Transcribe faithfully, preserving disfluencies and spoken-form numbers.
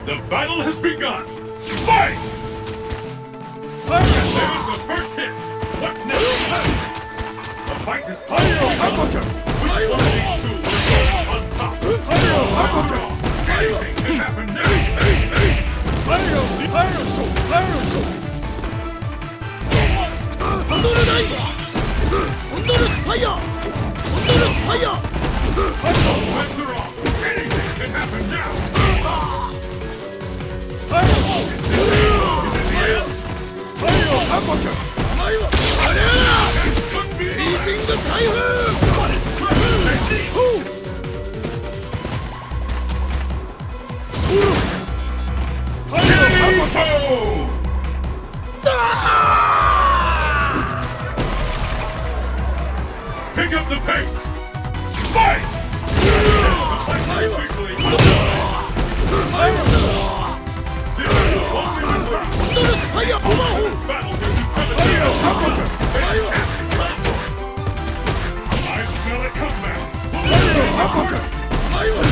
The battle has begun! Fight! There's the first hit! What's next? The fight is on! Which one of these two will go on top? Anything can happen now! Anything can happen now! Freezing the typhoon! Pick up the pace! Fight! I smell a comeback!